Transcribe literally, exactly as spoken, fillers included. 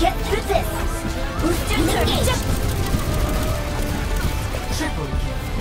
Get through this! Boost your turret! Triple kill.